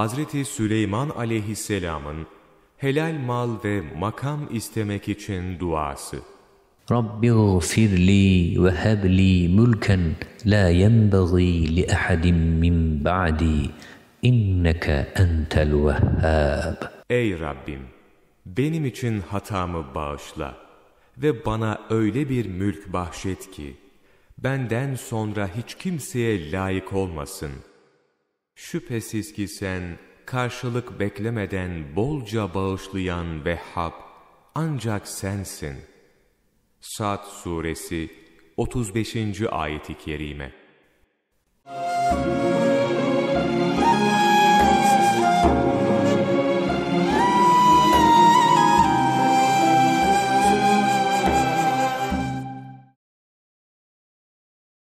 Hazreti Süleyman aleyhisselamın helal mal ve makam istemek için duası. Rabbi gfirli ve hebli mulken la yenbagî li ahadin min ba'di inneke entel vehhab. Ey Rabbim! Benim için hatamı bağışla ve bana öyle bir mülk bahşet ki, benden sonra hiç kimseye layık olmasın. Şüphesiz ki sen, karşılık beklemeden bolca bağışlayan Vehhab, ancak sensin. Sad Suresi 35. ayet-i kerime.